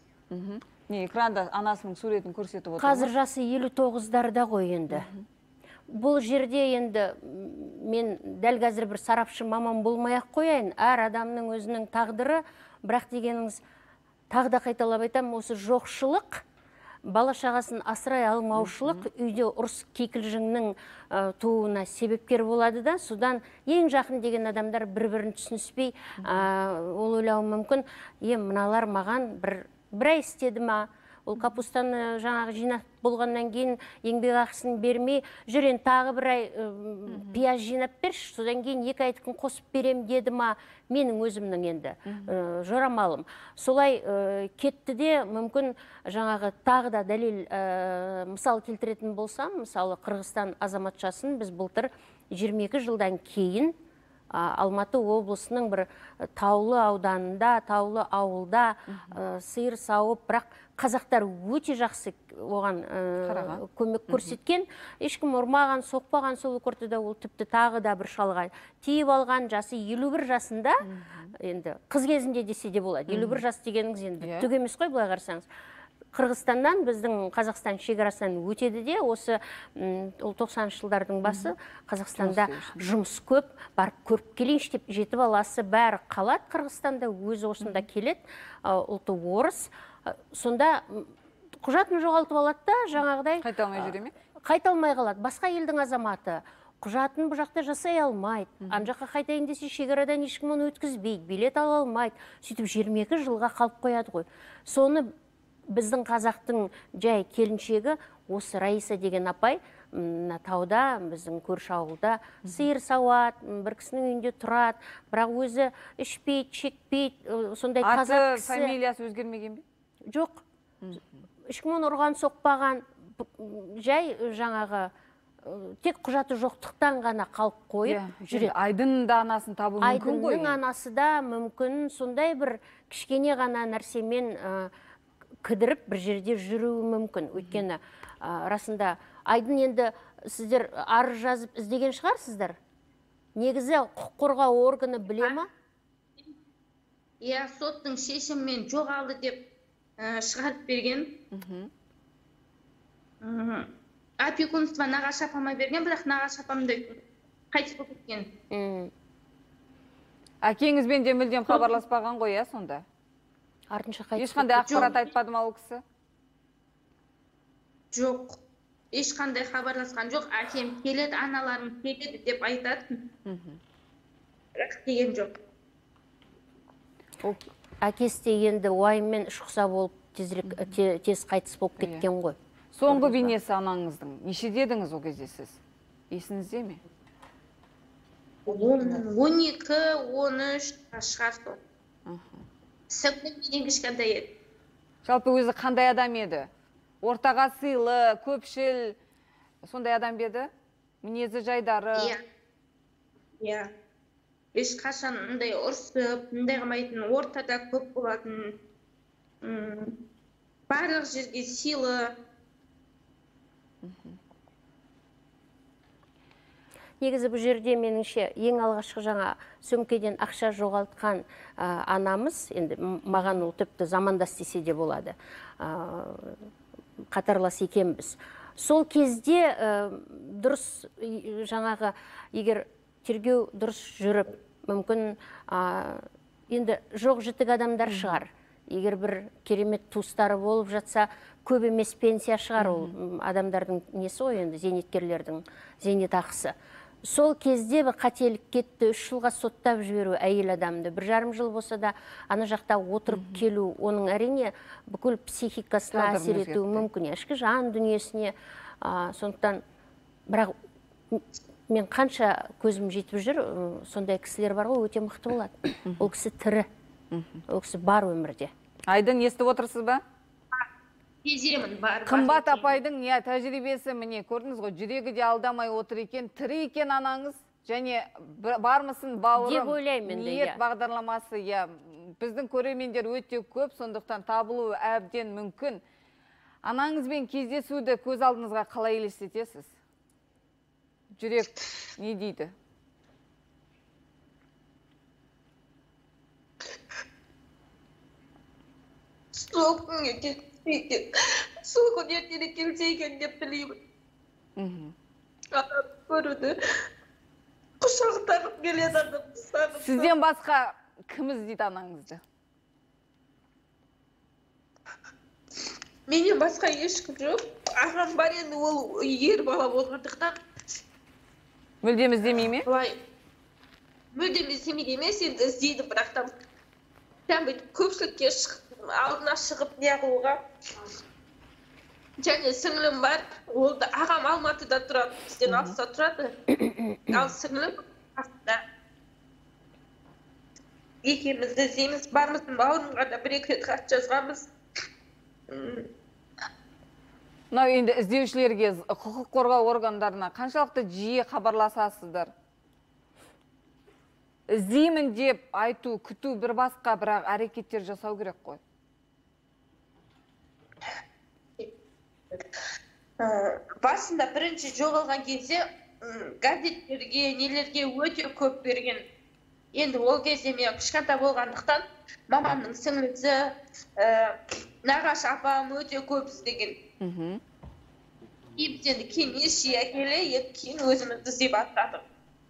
Не, экранда анасының суретін көрсетіп отыр. Қазір жасы 59-дарда ғой енді. Бұл жерде енді мен дәл қазір бір сарапшы маман болмай-ақ қояйын. Әр адамның өзінің тағдыры, бірақ дегеніңіз тағы да қайталап айтамын, осы жоқшылық, бала шағасын асырай алмаушылық үйде ұрыс кикілжіңнің туына себепкер болады да, содан ең жақын деген адамдар бір-бірін түсініспей, ол ойлауы мүмкін, мыналар маған бір ай істеді ма, ол капустаны жаңағы жинап болғаннан кейін еңбек ақысын бермей, жүрен тағы бір ай пияз жинап берші, содан кейін 2 айдықын қосып берем деді ма, менің өзімнің енді жорамалым. Солай кетті де, мүмкін жаңағы тағы да дәлел мысал келтіретін болсам, мысалы Қырғызстан азаматшасын біз былтыр 22 жылдан кейін Алматы облысының бір таулы ауданында, таулы ауылда сиыр сауып, бірақ қазақтар өте жақсы оған көмек көрсеткен. Ешкім ұрмаған, соқпаған, сол ортада ол тіпті тағы да бір шалға тиіп алған, жасы 51 жасында, енді қыз кезінде десе де болады. 51 жас дегеніңіз енді түк емес қой, былай қарасаңыз. Қырғызстаннан біздің Қазақстан шекарасынан өтеді де, осы 90-шы жылдардың басы Қазақстанда жұмыс көп, барып көріп келейінші деп, жеті баласы бәрі қалады Қырғызстанда, өзі осында келеді, ұлты орыс. Сонда құжатын жоғалтып алады да, жаңағыдай қайталмай жүре ме? Қайталмай қалады. Басқа елдің азаматы құжатын бұл жақта жасай алмайды. Ан жаққа қайтайын десе шекарадан ешкім оны өткізбейді, билет ала алмайды. Сөйтіп 22 жылға қалып қояды ғой. Соны біздің қазақтың жай келіншегі осы Раиса деген апай тауда, біздің көрші ауылда сиыр сауат, бір кісінің үйінде тұрады, бірақ өзі ішпейді, шекпейді, сондай қазақ кісі. Аты, фамилиясы өзгермеген бе? Жоқ. Ешкім оны ұрған, соқпаған, жай жаңағы тек құжаты жоқтықтан ғана қалып қойып жүреді. Айдынның да анасын табу мүмкін ғой? Айдынның анасы да мүмкін, сондай бір кішкене ғана нәрсемен кідіріп бір жерде жүруі мүмкін. Өйткені расында Айдын енді сіздер арыз жазып іздеген шығарсыздар? Негізі құқық қорғау органы біле ма? Иә, соттың шешімімен жоғалды деп шығарып берген. Опекунство нағашы апама берген, бірақ нағашы апамды қайтыс болып кеткен. Әкеңізбен де мүлдем хабарласпаған ғой, иә, сонда? Артынша қайтыс. Ешқандай ақпарат айтпады ма ол кісі? Жоқ, ешқандай хабарласқан жоқ. Әкем келеді, аналарым келеді деп айтады. Бірақ деген жоқ. Әкесі де енді уайыммен шұқса болып тез қайтыс болып кеткен ғой. Соңғы бейнесі анаңыздың. Неше дедіңіз ол кезде сіз? Есіңізде ме? 12-13 шығар сол. Сіңлім менен кішкентай еді. Жалпы өзі қандай адам еді? Ортаға сыйлы, көпшіл, сондай адам еді? Мінезі жайдары? Иә. Ешқашан мұндай ұрсып, мұндай қылмайтын, ортада көп болатын, барлық жерге сыйлы. Негізі бұл жерде меніңше ең алғашқы жаңа сөмкеден ақша жоғалтқан анамыз, енді маған ол тіпті замандас десе де болады, қатарлас екенбіз. Сол кезде дұрыс жаңағы, егер тергеу дұрыс жүріп, мүмкін енді жоқ жітік адамдар шығар. Егер бір керемет туыстары болып жатса, көп емес пенсия шығар, ол адамдардың несі ғой, енді зейнеткерлердің зейнетақысы. Сол кезде бір қателік кетті, 3 жылға соттап жіберу әйел адамды. 1,5 жыл болса да, ана жақта отырып келу, оның әрине бүкіл психикасына әсер етуі мүмкін. Ішкі жан дүниесіне, сондықтан, бірақ мен қанша көзім жетіп жүр, сондай кісілер бар ғой, өте мықты болады. Ол кісі тірі, ол кісі бар өмірде. Айдын, естіп отырсыз ба? Кеземін бар. Қымбат апайдың тәжірибесі, міне, көрдіңіз ғой, жүрегі де алдамай отыр екен, тірі екен анаңыз, және бармысын бауырым, деп ойлаймын. ниет бағдарламасы, біздің көрермендер өте көп, сондықтан табылуы әбден мүмкін. Анаңызбен кездесуді көз алдыңызға қалай елестетесіз? Жүрек не дейді? Сол күнге кетсе екен, сол күн ертең келсе екен деп тілеймін. Адам көруді құшақтағым келеді, адам сағынып. Сізден басқа кім іздейді анаңызды? Менен басқа ешкім жоқ. Ағам бар, енді ол ер бала болғандықтан. Мүлдем іздемей ме? Мүлдем іздемейді емес, енді іздейді, бірақ та көпшілікке алдына шығып не қылуға. Және сіңлім бар, ол да ағам Алматыда тұрады, бізден алыста тұрады. Ал сіңлім астында. Екеумізді іздейміз, бармыздың бауырымға да 1-2 рет хат жазғанбыз. Мынау енді іздеушілерге, құқық қорғау органдарына қаншалықты жиі хабарласасыздар? Іздеймін деп айту, күту бір басқа, бірақ әрекеттер жасау керек қой. Басында бірінші жоғалған кезде газеттерге, нелерге өте көп берген. Енді ол кезде мен кішкентай болғандықтан мамамның сіңлісі, нағашы апам өте көп іздеген. Біз енді кейін неше әкеле, кейін өзімізді іздеп аттадық.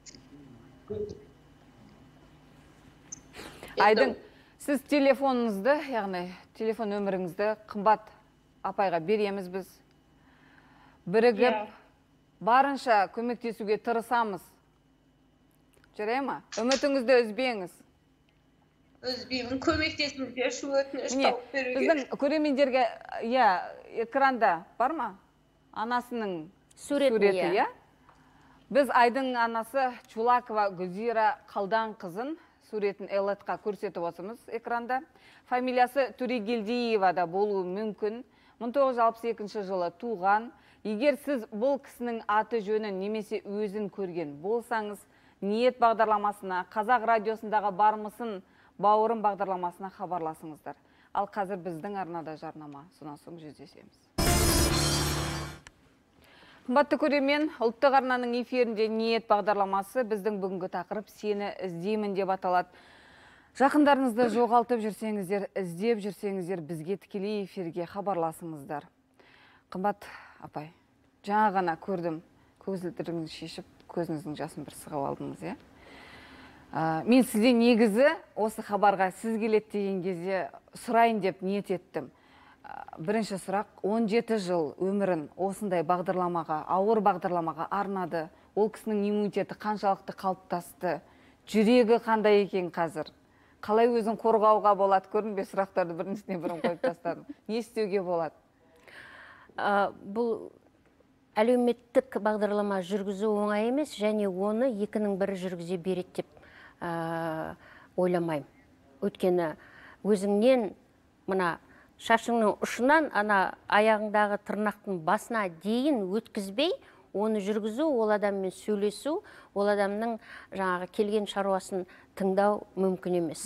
Айдың, сіз телефоныңызды, яғни телефон нөміріңізді қымбат апайға береміз біз. Бірігіп, барынша көмектесуге тырысамыз. Жарай ма? Үмітіңізді үзбеңіз. Үзбеймін, көмектесіңіздерші өтініш тауып беруге. Біздің көрермендерге, экранда бар ма? Анасының суреті, Біз Айдың анасы Чулакова Гүлзира Қалдан қызын суретін Эллетқа көрсетіп отырмыз экранда. Фамилиясы Турегелдиева да болуы мүмкін. 1962 жылы туған. Егер сіз бұл кісінің аты жөнін немесе өзін көрген болсаңыз, ниет бағдарламасына, Қазақ радиосындағы бармысын бауырым бағдарламасына хабарласыңыздар. Ал қазір біздің арнада жарнама, сонан соң жүздесеміз. Қымбатты көрермен, ұлттық арнаның эфирінде ниет бағдарламасы, біздің бүгінгі тақырып сені іздеймін деп аталады. Жақындарыңызды жоғалтып жүрсеңіздер, іздеп жүрсеңіздер, бізге тікелей эфирге хабарласыңыздар. Қымбат апай, жаңа ғана көрдім, көзілдірігіңізді шешіп, көзіңіздің жасын бір сығып алдыңыз, иә? Мен сізден негізі осы хабарға сіз келеді деген кезде сұрайын деп ниет еттім. Бірінші сұрақ, 17 жыл өмірін осындай бағдарламаға, ауыр бағдарламаға арнады. Ол кісінің иммунитеті қаншалықты қалыптасты? Жүрегі қандай екен қазір? Қалай өзін қорғауға болады? Көрінбе сұрақтарды біріншісіне бірін қойып тастадым. Не істеуге болады? Бұл әлеуметтік бағдарлама жүргізу оңай емес, және оны екінің бірі жүргізе береді деп ойламаймын. Өйткені өзіңнен мына шашыңның ұшынан ана аяғыңдағы тырнақтың басына дейін өткізбей, оны жүргізу, ол адаммен сөйлесу, ол адамның жаңағы келген шаруасын тыңдау мүмкін емес.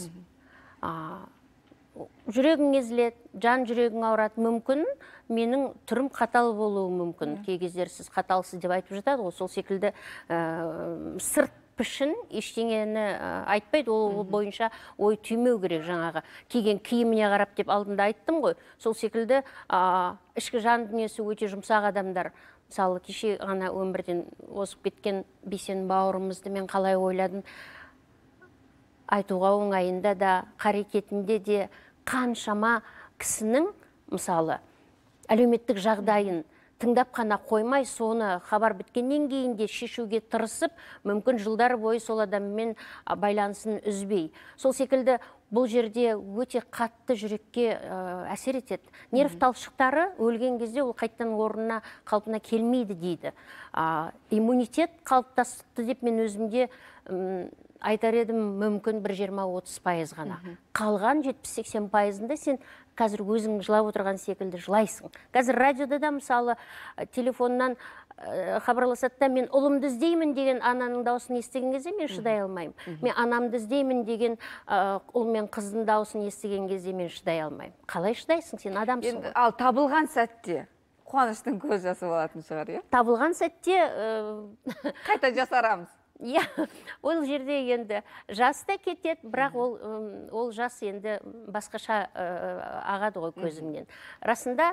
Жүрегің езіледі, жан жүрегің ауырады, мүмкін менің түрім қатал болуы мүмкін. Кей кездері сіз қаталсыз деп айтып жатады ғой, сол секілді сырт пішін ештеңені айтпайды, ол бойынша ой түймеу керек. Жаңағы киген киіміне қарап деп алдында айттым ғой, сол секілді ішкі жан дүниесі өте жұмсақ адамдар. Мысалы, кеше ғана өмірден озып кеткен Бейсен бауырымызды мен қалай ойладым, айтуға оңайында да, қарекетінде де қаншама кісінің, мысалы, әлеуметтік жағдайын тыңдап қана қоймай, соны хабар біткеннен кейін де шешуге тырысып, мүмкін жылдар бойы сол адаммен байланысын үзбей. Сол секілді бұл жерде өте қатты жүрекке әсер етеді. Нерв талшықтары өлген кезде ол қайтадан орнына қалпына келмейді дейді. Иммунитет қалыптасты деп мен өзімде айтар едім, мүмкін бір 20-30% ғана. Қалған 70-80%-ында сен қазір өзің жылап отырған секілді жылайсың. Қазір радиода да мысалы телефоннан хабарласады да, мен ұлымды іздеймін деген ананың дауысын естіген кезде мен шыдай алмаймын. Мен анамды іздеймін деген ұл мен қыздың дауысын естіген кезде мен шыдай алмаймын. Қалай шыдайсың, сен адамсың ғой. Ал табылған сәтте қуаныштың көз жасы болатын шығар, иә? Табылған сәтте қайта жасарамыз. Иә, ол жерде енді жас та кетеді, бірақ ол жас енді басқаша ағады ғой көзімнен. Расында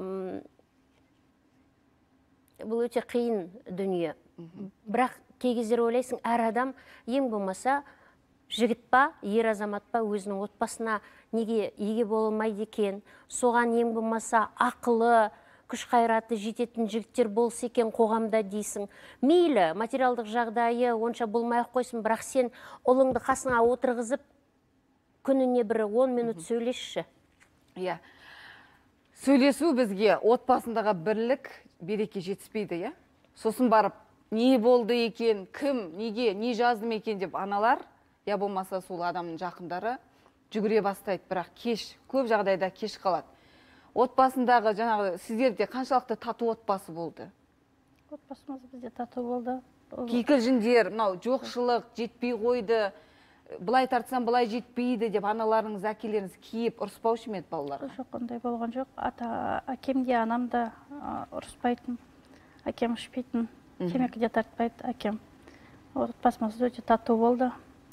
бұл өте қиын дүние. Бірақ кей кездері ойлайсың, әр адам ең болмаса жігіт па, ер азамат па өзінің отбасына неге еге болмайды екен, соған ең болмаса ақылы, күш қайраты жететін жігіттер болса екен қоғамда дейсің. Мейлі, материалдық жағдайы онша болмай-ақ қойсын, бірақ сен ұлыңды қасыңа отырғызып, күніне бір 10 минут сөйлесші. Иә. Сөйлесу бізге отбасындағы бірлік береке жетіспейді, иә? Сосын барып, не болды екен, кім, неге, не жаздым екен деп аналар, я болмаса сол адамның жақындары жүгіре бастайды, бірақ кеш, көп жағдайда кеш қалады. Отбасындағы жаңағы сіздерде қаншалықты тату отбасы болды? Отбасымыз бізде тату болды. Кикілжіңдер, мынау жоқшылық жетпей қойды, былай тартсам былай жетпейді деп аналарыңыз, әкелеріңіз киіп ұрыспаушы ма еді балаларға? Жоқ, ондай болған жоқ. Әкем де, анам да ұрыспайтын, әкем ішпейтін, темекі де тартпайды әкем. Отбасымыз өте тату болды.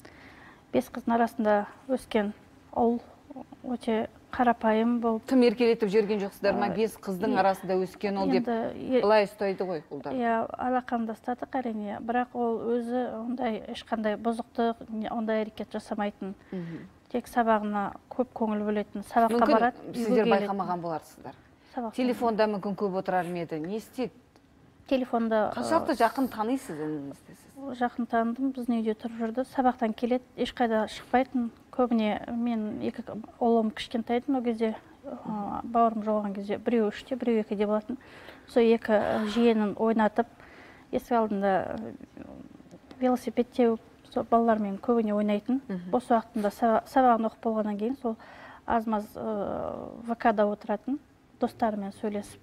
5 қыздың арасында өскен ұл өте қарапайым болып. Тым еркелетіп жүрген жоқсыздар ма? 5 қыздың арасында өскен ол деп былай ұстайды ғой ұлдар. Иә, алақанды ұстадық әрине, бірақ ол өзі ондай ешқандай бұзықтық, ондай әрекет жасамайтын. Тек сабағына көп көңіл бөлетін, сабаққа барады. Мүмкін сіздер байқамаған боларсыздар. Телефонда мүмкін көп отырар ма еді? Не істеді? Телефонда қаншалықты жақын танисыз ініңізді сіз? Жақын таныдым, біздің үйде тұрып жүрді. Сабақтан келеді, ешқайда шықпайтын. Көбіне мен ұлым кішкентайдым, ол кезде бауырым жоғалған кезде біреу 3-те, біреу 2-де болатын. Сол 2 жиенін ойнатып, есік алдында велосипед теуіп, сол балалармен көбіне ойнайтын. Бос уақытында сабағын оқып болғаннан кейін сол аз-маз ВК-да отыратын, достарымен сөйлесіп.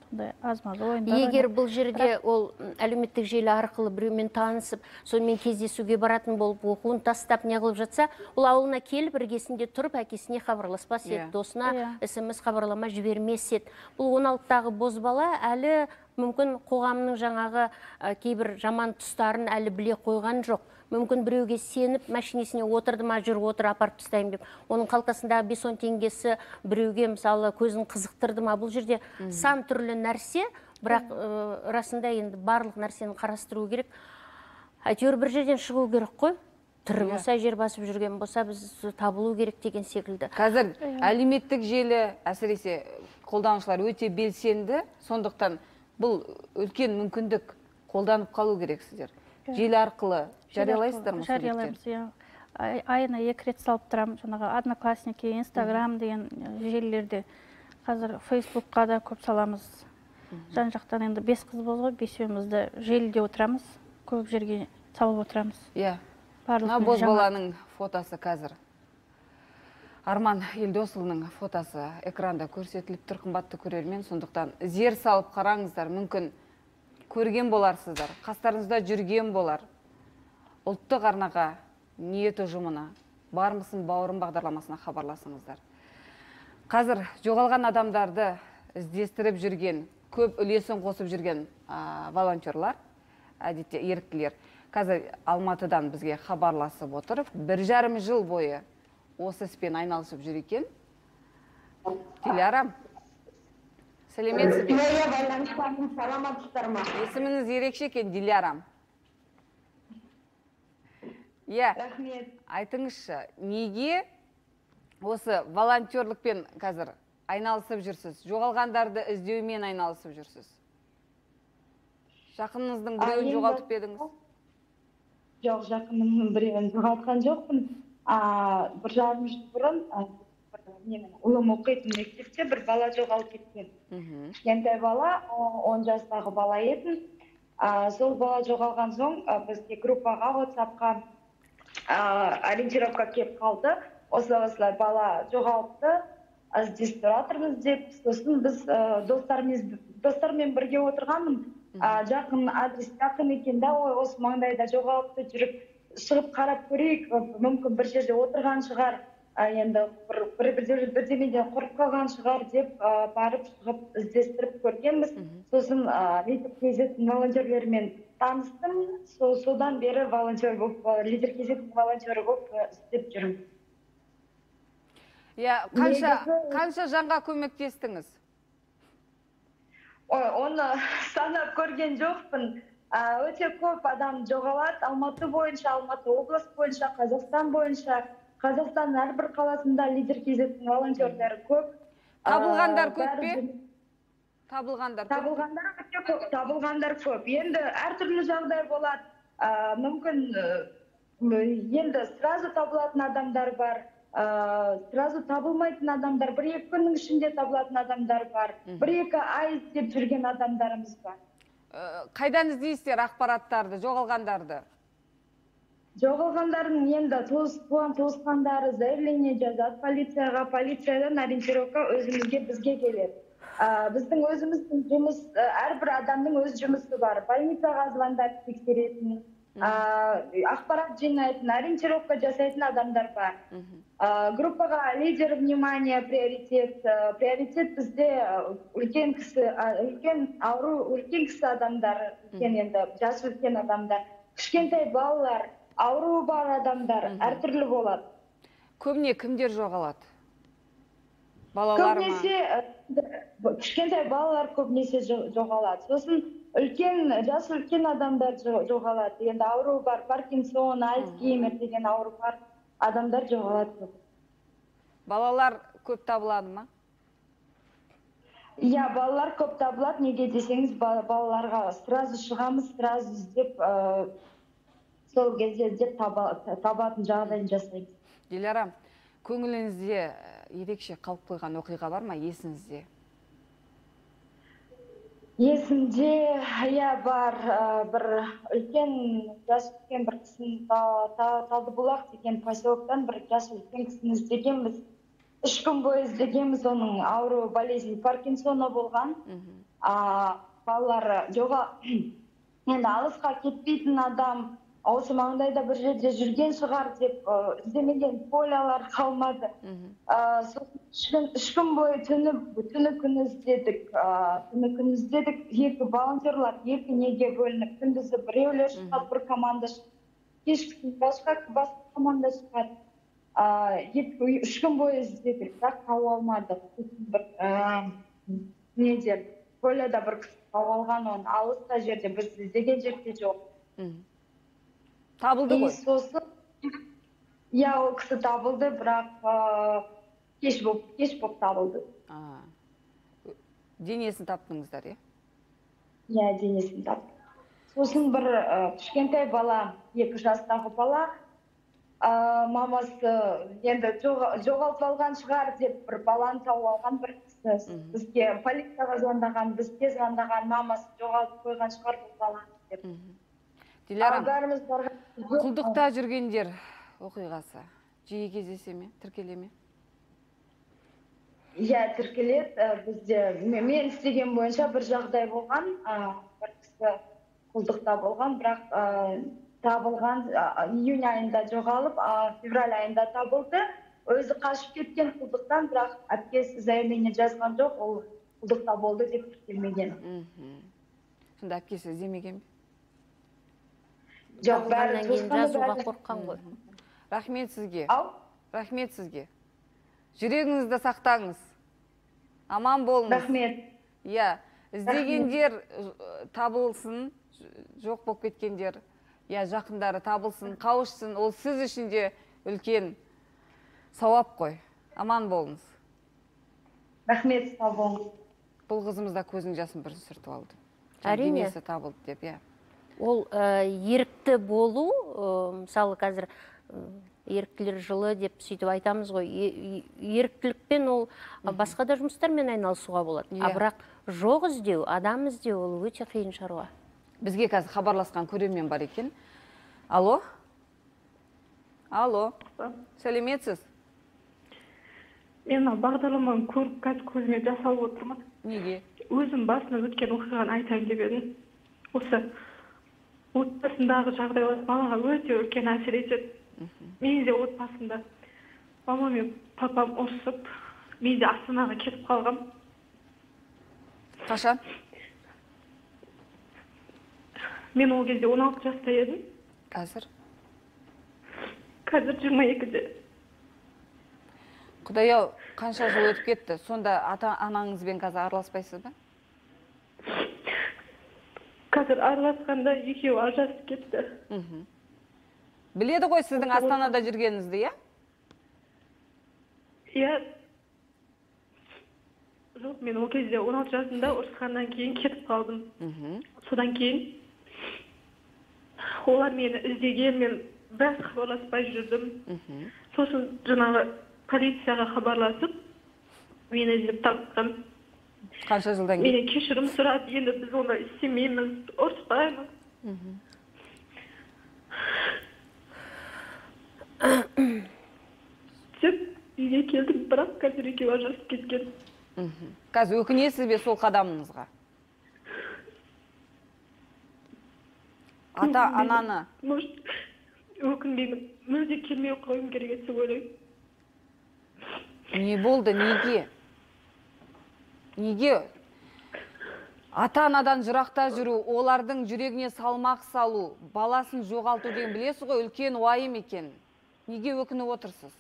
Егер бұл жерде ол әлеуметтік желі арқылы біреумен танысып, сонымен кездесуге баратын болып, оқуын тастап не қылып жатса, ол ауылына келіп, іргесінде тұрып, әкесіне хабарласпас еді, досына SMS хабарлама жібермес еді. Бұл 16-тағы бозбала әлі мүмкін қоғамның жаңағы кейбір жаман тұстарын әлі біле қойған жоқ. Мүмкін біреуге сеніп, машинесіне отырды ма, жүр, отыр, апарып тастайын деп. Оның қалтасындағы 5-10 теңгесі біреуге мысалы көзін қызықтырды ма. Бұл жерде сан түрлі нәрсе, бірақ расында енді барлық нәрсені қарастыру керек. әйтеуір бір жерден шығу керек қой. Тірі болса, жер басып жүрген болса, біз табылу керек деген секілді. Қазір әлеуметтік желі әсіресе қолданушылар өте белсенді, сондықтан бұл үлкен мүмкіндік, қолданып қалу керексіздер. Желі арқылы жариялайсыздар ма? Жариялаймыз, иә. Айына 2 рет салып тұрам, жаңағы Одноклассники, Инстаграм деген желілерде. Қазір Фейсбукқа да көп саламыз. Жан-жақтан енді 5 қыз болды ғой, 5-еумізді желіде отырамыз, көп жерге салып отырамыз. Иә. Мына бозбаланың фотосы қазір. Арман Елдосұлының фотосы экранда көрсетіліп тұр, қымбатты көрермен, сондықтан зер салып қараңыздар, мүмкін көрген боларсыздар, қастарыңызда жүрген болар. Ұлттық арнаға, ниет ұжымына, бармысың бауырым бағдарламасына хабарласыңыздар. Қазір жоғалған адамдарды іздестіріп жүрген, көп үлесін қосып жүрген волонтерлар, әдетте еріктілер, қазір Алматыдан бізге хабарласып отырып, 1,5 жыл бойы осы іспен айналысып жүр екен. Диляра, сәлеметсіз бе? Саламатсыздар ма? Есіміңіз ерекше екен, Диляра. Иә, Рахмет. айтыңызшы, неге осы волонтерлікпен қазір айналысып жүрсіз? Жоғалғандарды іздеумен айналысып жүрсіз? Жақыныңыздың біреуін жоғалтып едіңіз? Жоқ, жақынымның біреуін жоғалтқан жоқпын. 1,5 жыл бұрын ұлым оқитын мектепте бір бала жоғалып кеткен. Кішкентай бала, 10 жастағы бала еді. Сол бала жоғалған соң бізге группаға, WhatsApp-қа ориентировка келіп қалды. Осылай бала жоғалыпты, іздестіріп жатырмыз деп. Сосын біз достармен бірге отырғанмын. Жақын адрес жақын екен да, осы маңдайда жоғалыпты, жүріп шығып қарап көрейік, мүмкін бір жерде отырған шығар, енді бірдемеден құрып қалған шығар деп барып шығып іздестіріп көргенбіз. Сосын Лидер KZ волонтерлерімен таныстым, содан бері Лидер KZ волонтері болып істеп жүрмін. Қанша жанға көмектестіңіз? Оны санап көрген жоқпын. Өте көп адам жоғалады. Алматы бойынша, Алматы облыс бойынша, Қазақстан бойынша. Қазақстанның әрбір қаласында Лидер KZ волонтерлері көп. Табылғандар көп пе? Табылғандар көп. Енді әртүрлі жағдай болады. Мүмкін енді сразу табылатын адамдар бар. Сразу табылмайтын адамдар, 1-2 күннің ішінде табылатын адамдар бар. 1-2 ай іздеп жүрген адамдарымыз бар. Қайдан іздейсіздер ақпараттарды, жоғалғандарды? Жоғалғандардың енді туысқандары заявление жазады полицияға, полициядан ориентировка өзімізге бізге келеді. Біздің өзіміздің жұмыс, әрбір адамның өз жұмысы бар. Больницаға звондап тексеретін, ақпарат жинайтын, ориентировка жасайтын адамдар бар. Группаға лидер внимание, приоритет. Приоритет бізде үлкен кісі адамдар, енді жас үлкен адамдар, кішкентай балалар, ауру бар адамдар, әртүрлі болады. Көбіне кімдер жоғалады? Балалар ма? Көбінесе кішкентай балалар көбінесе жоғалады. Сосын жас үлкен адамдар жоғалады. Енді ауру бар, Паркинсон, Альцгеймер деген ауру бар адамдар жоғалады. Балалар көп табылады ма? Иә, балалар көп табылады. Неге десеңіз, балаларға сразу шығамыз, сразу іздеп, сол кезде іздеп табатын жағдайын жасаймыз. Диляра, көңіліңізде ерекше қалып қойған оқиға бар ма, есіңізде? Есімде, иә, бар, бір жас үлкен бір кісін Талдыбұлақ деген поселоктан бір жас үлкен кісін іздегенбіз. 3 күн бойы іздегенбіз, оның ауру болезнь Паркинсона болған. Балалары енді алысқа кетпейтін адам, осы маңдайда бір жерде жүрген шығар деп іздемеген полялар қалмады. 3 күн бойы түні күн іздедік. Екі волонтерлар 2 неге бөлініп, күндізі біреулер шығады, бір команда шығады. Кешкісін басқа команда шығады. 3 күн бойы іздедік, бірақ тауып алмадық. Поляда бір кісі тауып алған, оны алыста жерде, біз іздеген жерде жоқ. Табылды ғой. Сосын иә, ол кісі табылды, бірақ кеш болып табылды. Денесін таптыңыздар, е? Иә, денесін таптық. Сосын бір кішкентай бала, 2 жастағы бала, мамасы енді жоғалтып алған шығар деп бір баланы тауып алған бір кісі. Бізге полицияға звондаған, біз тез звондаған, мамасы жоғалтып қойған шығар бұл баланы деп. Дилярам, Бәріміз барған. құлдықта жүргендер оқиғасы жиі кездесе ме, тіркеле ме? Иә, тіркеледі. Бізде мен істеген бойынша бір жағдай болған, бір кісі құлдықта болған, бірақ табылған июнь айында жоғалып, февраль айында табылды. Өзі қашып кеткен құлдықтан, бірақ әпкесі заявление жазған жоқ, ол құлдықта болды деп тіркелмеген. Сонда әпкесі іздемеген бе? Жоқ, бәрі жазуға қорққан ғой. Рахмет сізге. Ау? Рахмет сізге. Жүрегіңізді сақтаңыз. Аман болыңыз. Рахмет. Иә, іздегендер табылсын, жоқ болып кеткендер, иә, жақындары табылсын, қауышсын. Ол сіз үшін де үлкен сауап қой. Аман болыңыз. Рахмет, сау болыңыз. Бұл қызымыз да көзінің жасын бірін сүртіп алды. Әрине. Денесі табылды деп, иә. Ол ерікті болу, мысалы қазір еріктілер жылы деп сөйтіп айтамыз ғой. Еріктілікпен ол басқа да жұмыстармен айналысуға болады. Бірақ жоқ іздеу, адам іздеу ол өте қиын шаруа. Бізге қазір хабарласқан көрермен бар екен. Алло? Алло? Сәлеметсіз? Мен бағдарламаны көріп қазір көзіме жас алып отырмын. Неге? Өзім басынан өткен оқиғаны айтайын деп едім. Осы отбасындағы жағдайлар балаға өте үлкен әсер етеді. Мен де отбасында мама мен папам ұрысып, мен де Астанаға кетіп қалғам. Қашан? Мен ол кезде 16 жаста едім. Қазір? Қазір 22-де. Құдай-ау, қанша жыл өтіп кетті? Сонда ата-анаңызбен қазір араласпайсыз ба? Қазір араласқанда екеуі ажырасып кетті. Біледі ғой сіздің Астанада жүргеніңізді, иә? Иә. Жоқ, мен ол кезде 16 жасында ұрысқаннан кейін кетіп қалдым. Содан кейін олар мені іздеген, мен біраз хабарласпай жүрдім. Сосын жаңағы полицияға хабарласып, мені іздеп тапқан. Қанша жылдан кейін? Мені кешірім сұрады, енді біз оны істемейміз, ұрыспаймыз. Деп үйге келдім, бірақ қазір екеуі ажырасып кеткен. Қазір өкінесіз бе сол қадамыңызға? Ата-ананы? Өкінбеймін. Мүлде келмей қойым керек еді деп ойлаймын. Не болды, неге? Неге? Ата-анадан жырақта жүру, олардың жүрегіне салмақ салу, баласын жоғалту деген білесіз ғой, үлкен уайым екен. Неге өкініп отырсыз?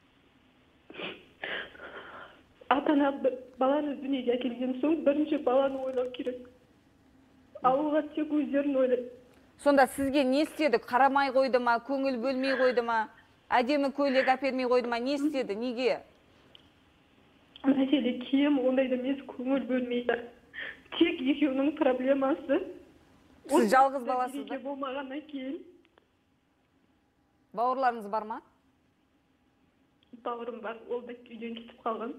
Ата-ана баланы дүниеге әкелген соң бірінші баланы ойлау керек. Ауылға тек өздерін ойлайды. Сонда сізге не істеді? Қарамай қойды ма, көңіл бөлмей қойды ма, әдемі көйлек әпермей қойды ма, не істеді? Неге? Мәселе киім, ондайда емес, көңіл бөлмейді. Тек екеуінің проблемасы. Сіз жалғыз баласыз ба? Болмағаннан кейін. Бауырларыңыз бар ма? Бауырым бар, ол да үйден кетіп қалған.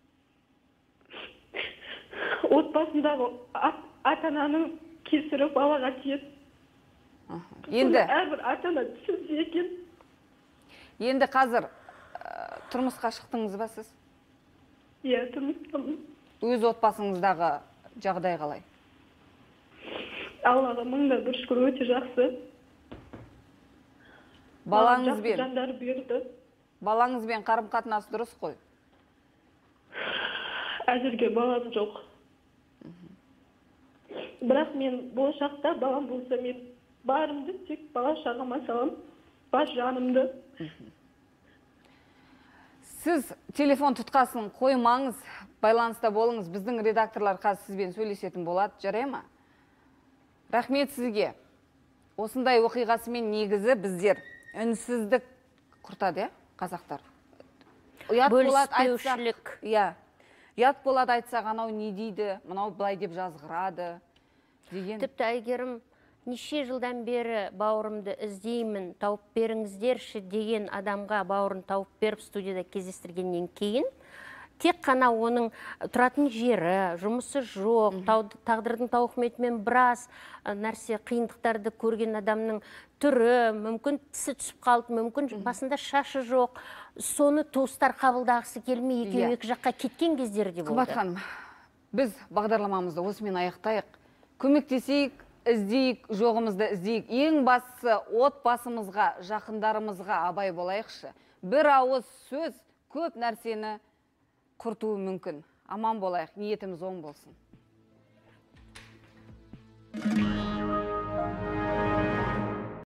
Отбасындағы ата-ананың кесірі балаға тиеді. Енді әрбір ата-ана түсінсе екен. Енді қазір тұрмысқа шықтыңыз ба сіз? Иә, тұрмыстамын. Өз отбасыңыздағы жағдай қалай? Аллаға мыңда бір шүкір, өте жақсы. Балаңызбен? Жандар берді. Балаңызбен қарым-қатынас дұрыс қой? Әзірге балам жоқ. Бірақ мен болашақта балам болса, мен барымды тек бала шағыма салам, бас жанымды. Сіз телефон тұтқасын қоймаңыз, байланыста болыңыз. Біздің редакторлар қазір сізбен сөйлесетін болады, жарай ма? Рахмет сізге. осындай оқиғасымен негізі біздер үнсіздік құртады, қазақтар. Ұят болады айтсақ, ұят болады айтсақ, анау не дейді, мынау былай деп жазғырады деген. Тіпті Әйгерім, неше жылдан бері бауырымды іздеймін, тауып беріңіздерші деген адамға бауырын тауып беріп студияда кездестіргеннен кейін, тек қана оның тұратын жері, жұмысы жоқ, тағдырдың тауқыметімен біраз нәрсе қиындықтарды көрген адамның түрі, мүмкін тісі түсіп қалды, мүмкін басында шашы жоқ, соны туыстар қабылдағысы келмей екеуі екі жаққа кеткен кездері де болды. Қымбат ханым, біз бағдарламамызды осымен аяқтайық. Көмектесейік, іздейік, жоғымызды іздейік. Ең бастысы отбасымызға, жақындарымызға абай болайықшы. Бір ауыз сөз көп нәрсені құртуы мүмкін. Аман болайық, ниетіміз оң болсын.